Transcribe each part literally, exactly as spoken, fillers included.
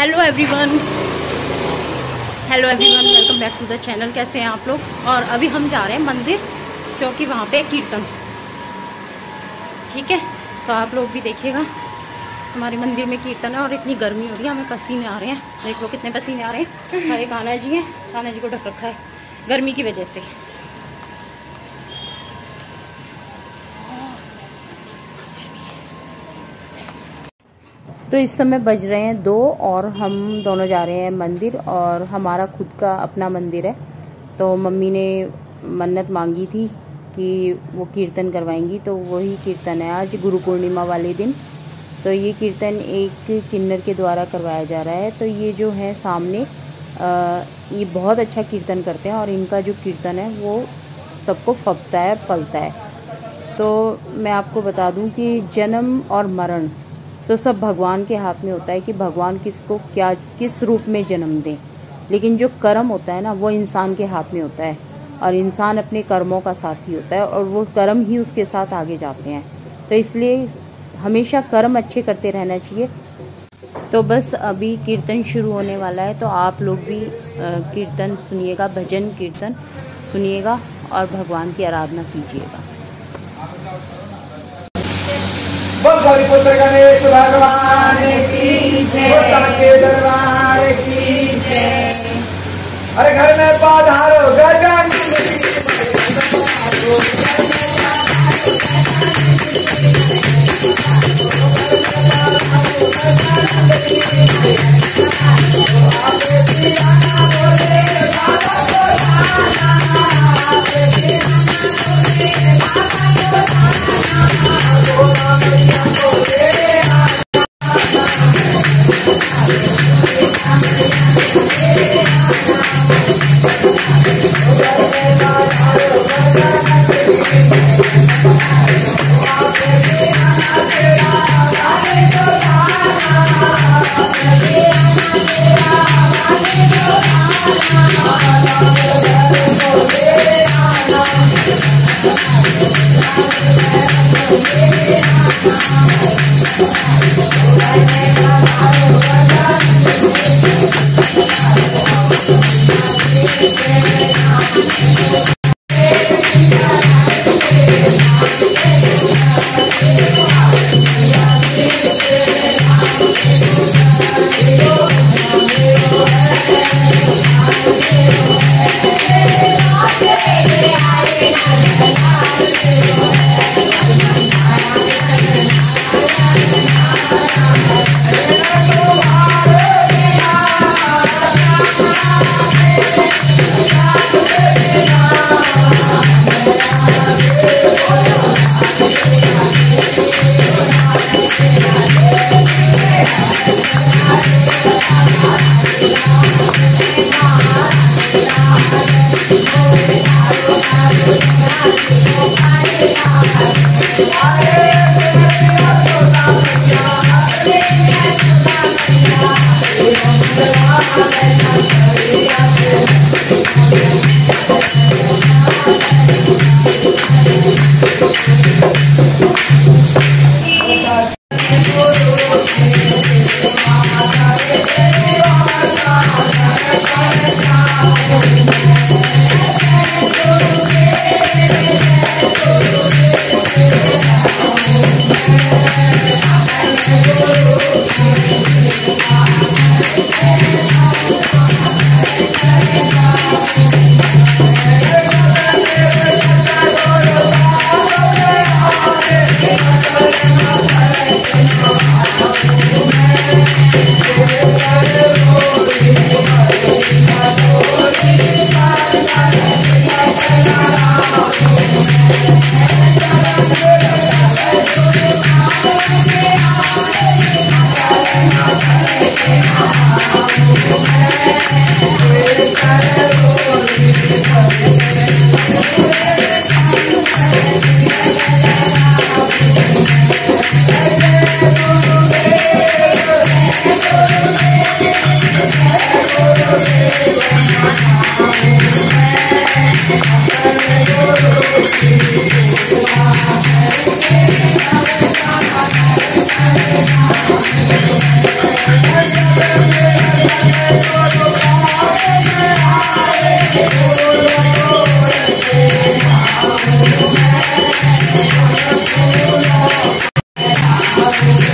Hello everyone, hello everyone, welcome back to the channel. कैसे हैं आप लोग? और अभी हम जा रहे हैं मंदिर, क्योंकि वहाँ पे कीर्तन। ठीक है, तो आप लोग भी देखिएगा। हमारे मंदिर में कीर्तन है और इतनी गर्मी हो रही है, हमें पसीने आ रहे हैं। देख लो कितने पसीने आ रहे हैं। हमारे कान्हा जी हैं, कान्हा जी को ढक रखा है गर्मी की वजह से। तो इस समय बज रहे हैं दो और हम दोनों जा रहे हैं मंदिर, और हमारा खुद का अपना मंदिर है। तो मम्मी ने मन्नत मांगी थी कि वो कीर्तन करवाएंगी, तो वही कीर्तन है आज गुरु पूर्णिमा वाले दिन। तो ये कीर्तन एक किन्नर के द्वारा करवाया जा रहा है। तो ये जो है सामने आ, ये बहुत अच्छा कीर्तन करते हैं और इनका जो कीर्तन है वो सबको फबता है और फलता है। तो मैं आपको बता दूं कि जन्म और मरण तो सब भगवान के हाथ में होता है कि भगवान किसको क्या किस रूप में जन्म दें, लेकिन जो कर्म होता है ना वो इंसान के हाथ में होता है, और इंसान अपने कर्मों का साथी होता है और वो कर्म ही उसके साथ आगे जाते हैं। तो इसलिए हमेशा कर्म अच्छे करते रहना चाहिए। तो बस अभी कीर्तन शुरू होने वाला है, तो आप लोग भी कीर्तन सुनिएगा, भजन कीर्तन सुनिएगा और भगवान की आराधना कीजिएगा। पुत्र गणेश भगवान की जय, दरबार की जय। अरे घर में पधारो गजानन, Thank you.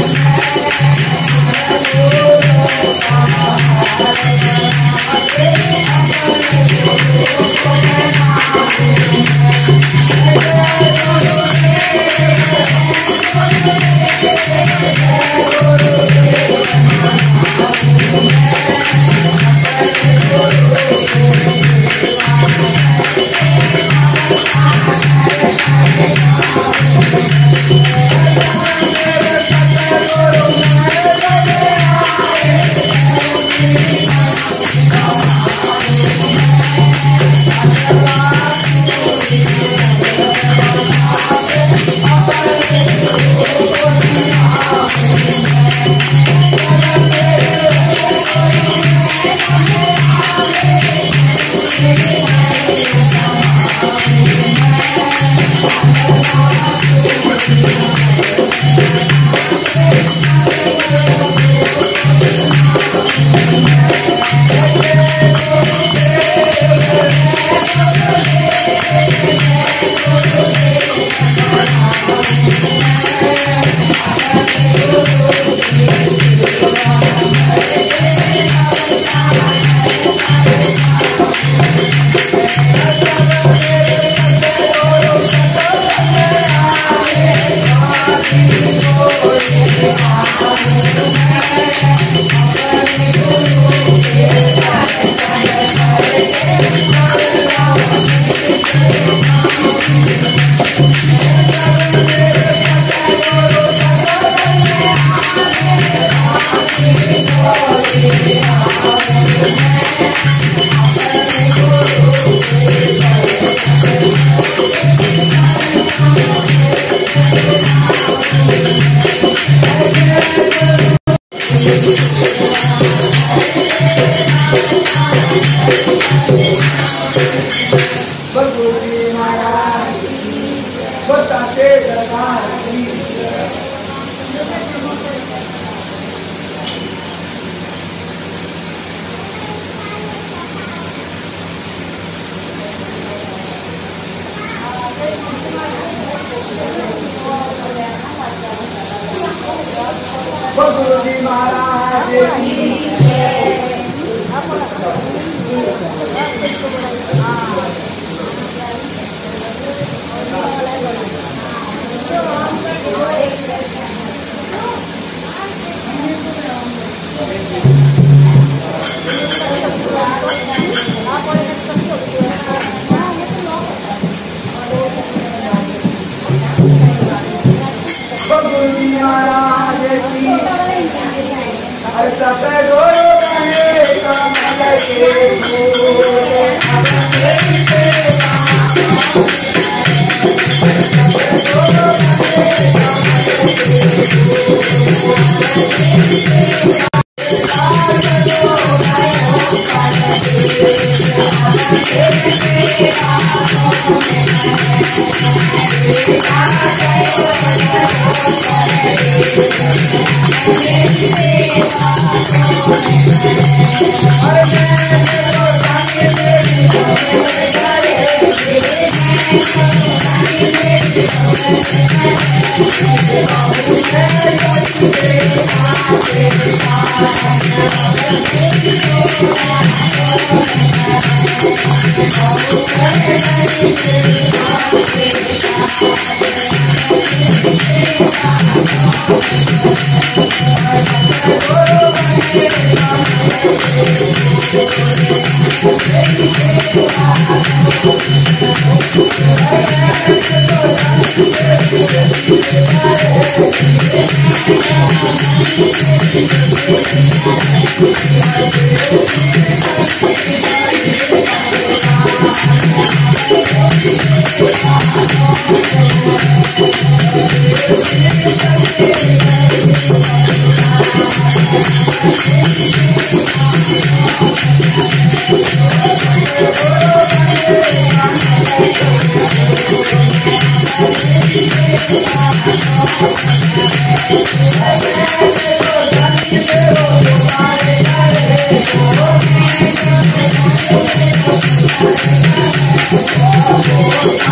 गुरु जी महाराज सब गुरु बने कमल के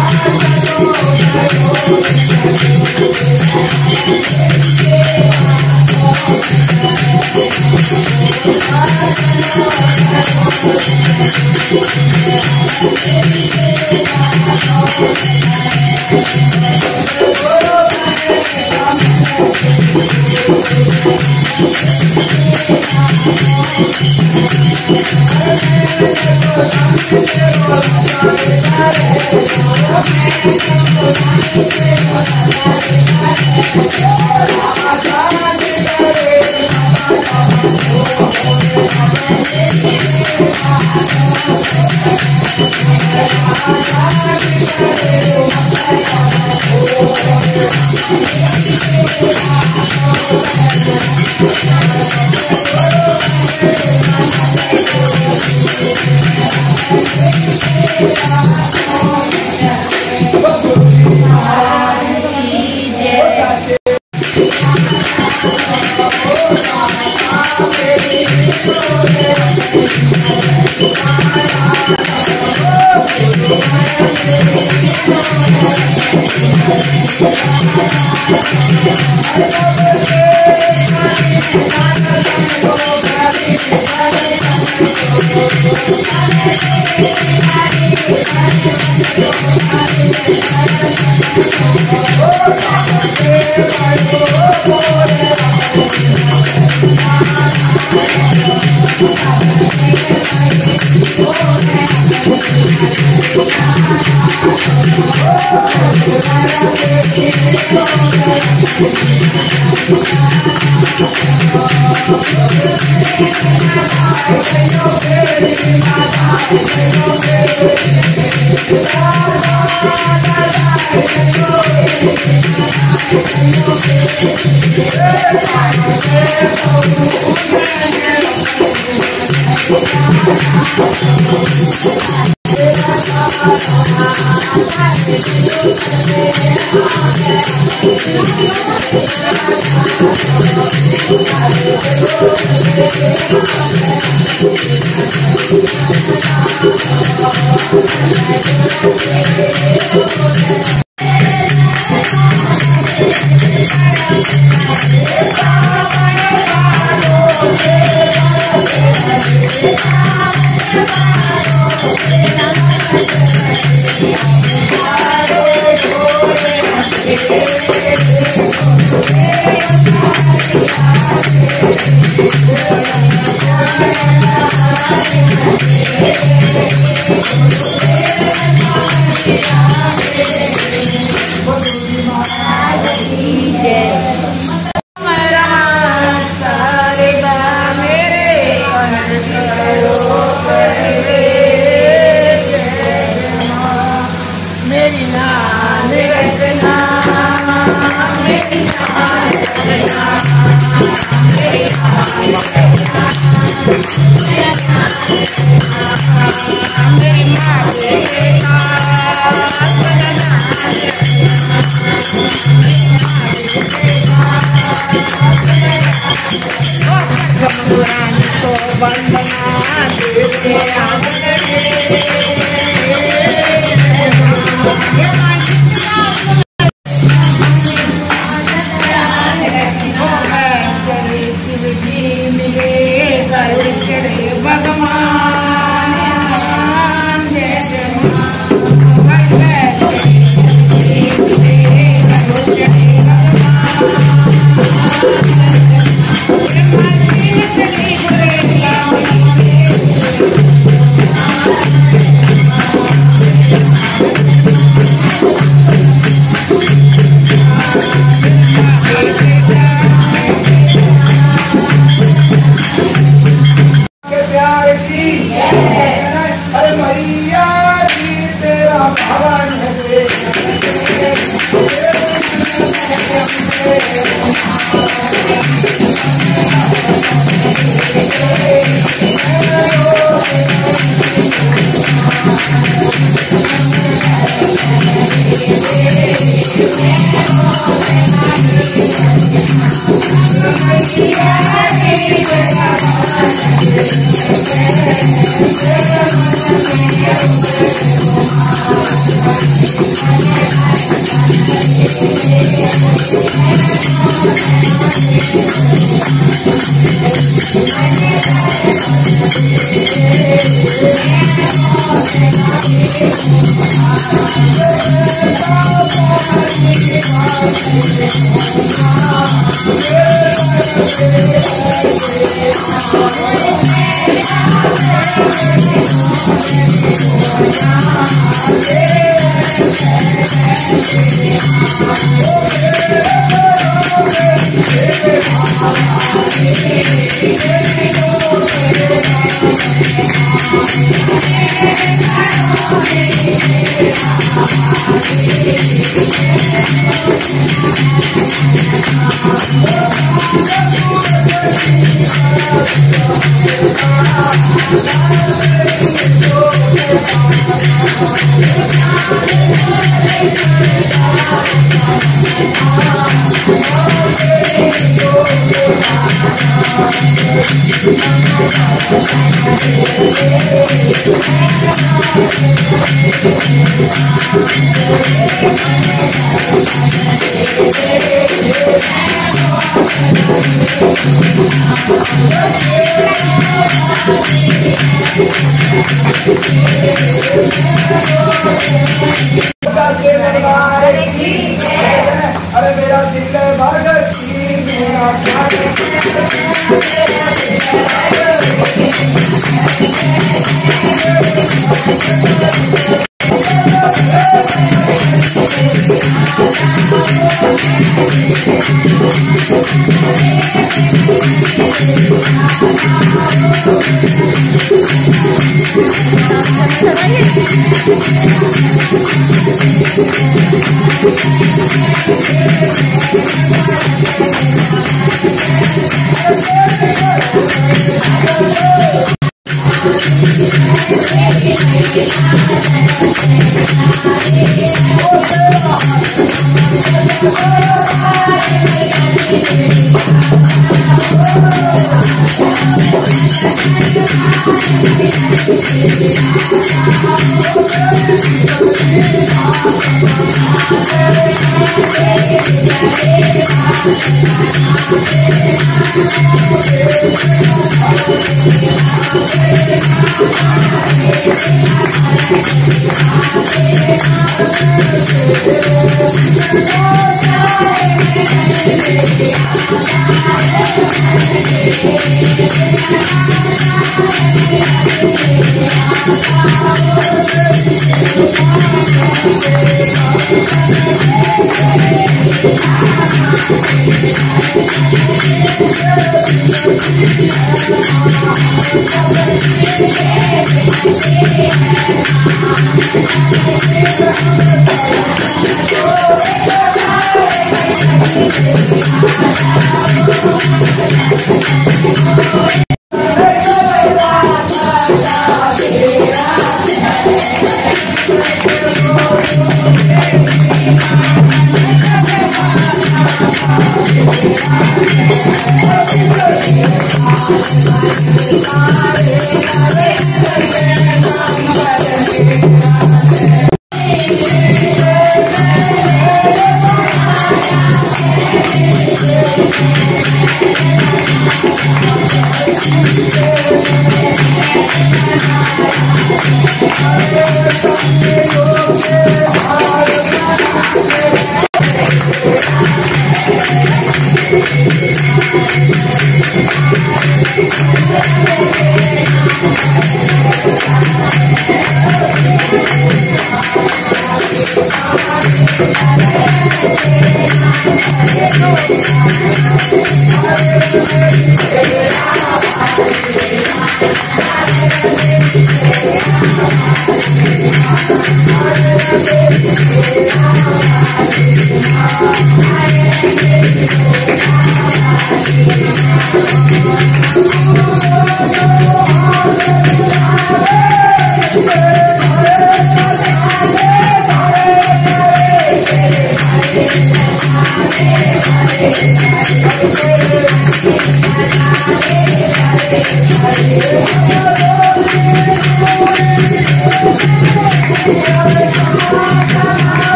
Thank you. Thank you. अरे मेरा दिल है भगत की मेरा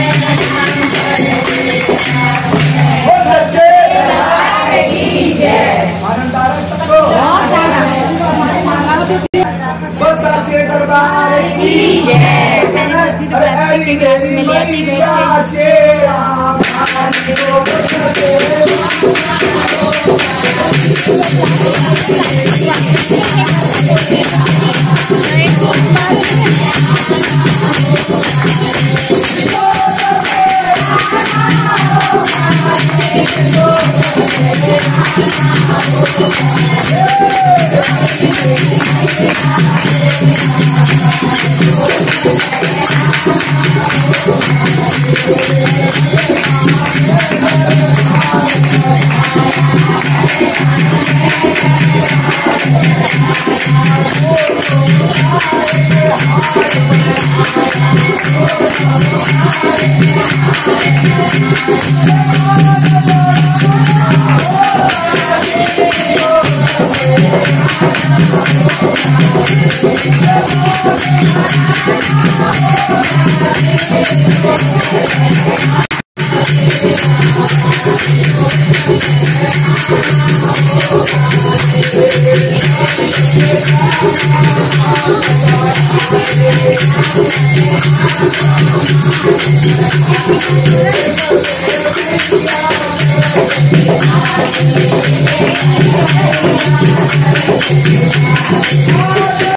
सच्चे दरबार की जय। प्लास्टिक के ग्लास में लेती है।